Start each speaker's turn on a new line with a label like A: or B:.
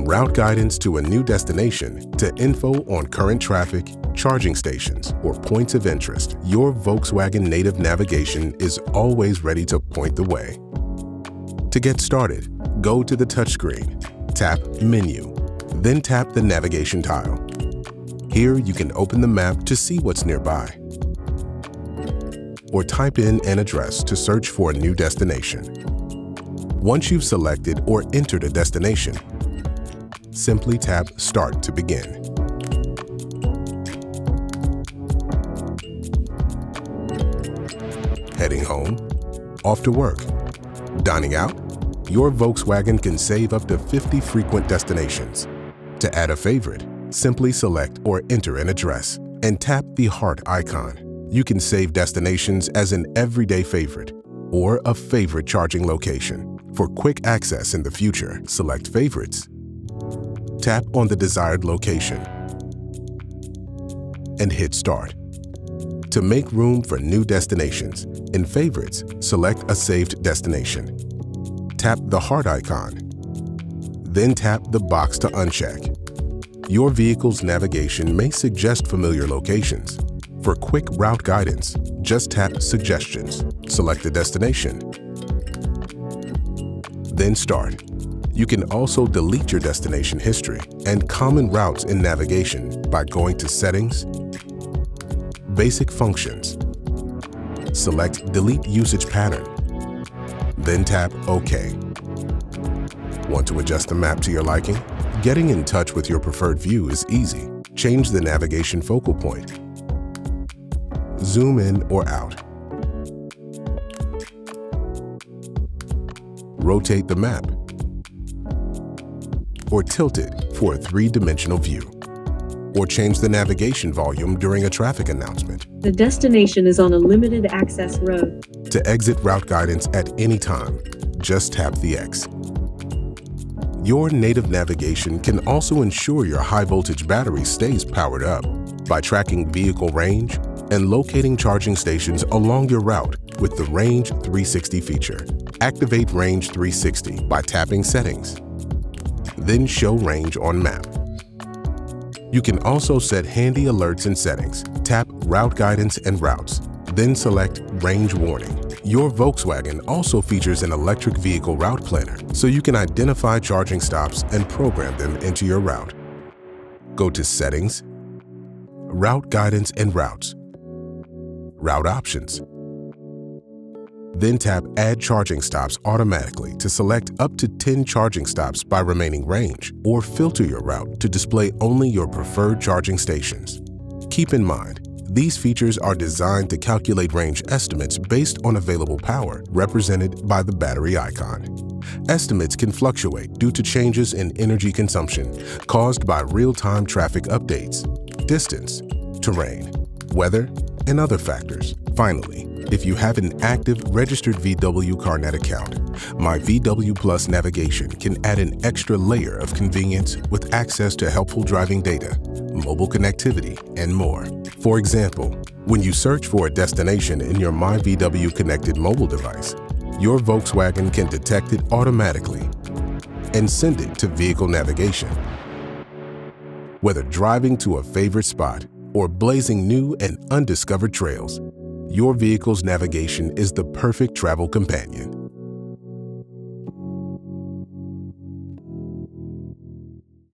A: route guidance to a new destination to info on current traffic, charging stations, or points of interest, your Volkswagen Native Navigation is always ready to point the way. To get started, go to the touchscreen, tap Menu, then tap the Navigation tile. Here you can open the map to see what's nearby, or type in an address to search for a new destination. Once you've selected or entered a destination, simply tap Start to begin. Heading home, off to work, dining out, your Volkswagen can save up to 50 frequent destinations. To add a favorite, simply select or enter an address and tap the heart icon. You can save destinations as an everyday favorite or a favorite charging location. For quick access in the future, select Favorites. Tap on the desired location and hit Start. To make room for new destinations, in Favorites, select a saved destination. Tap the heart icon, then tap the box to uncheck. Your vehicle's navigation may suggest familiar locations. For quick route guidance, just tap Suggestions, select the destination, then Start. You can also delete your destination history and common routes in navigation by going to Settings, Basic Functions, select Delete Usage Pattern, then tap OK. Want to adjust the map to your liking? Getting in touch with your preferred view is easy. Change the navigation focal point, zoom in or out, rotate the map, or tilt it for a three-dimensional view, or change the navigation volume during a traffic announcement.
B: The destination is on a limited access road.
A: To exit route guidance at any time, just tap the X. Your native navigation can also ensure your high-voltage battery stays powered up by tracking vehicle range and locating charging stations along your route with the Range 360 feature. Activate Range 360 by tapping Settings, then Show Range on Map. You can also set handy alerts and settings. Tap Route Guidance and Routes, then select Range Warning. Your Volkswagen also features an electric vehicle route planner, so you can identify charging stops and program them into your route. Go to Settings, Route Guidance and Routes, Route Options. Then tap Add Charging Stops automatically to select up to 10 charging stops by remaining range, or filter your route to display only your preferred charging stations. Keep in mind, these features are designed to calculate range estimates based on available power, represented by the battery icon. Estimates can fluctuate due to changes in energy consumption caused by real-time traffic updates, distance, terrain, weather, and other factors. Finally, if you have an active registered VW CarNet account, My VW Plus Navigation can add an extra layer of convenience with access to helpful driving data, mobile connectivity, and more. For example, when you search for a destination in your My VW connected mobile device, your Volkswagen can detect it automatically and send it to vehicle navigation. Whether driving to a favorite spot or blazing new and undiscovered trails, your vehicle's navigation is the perfect travel companion.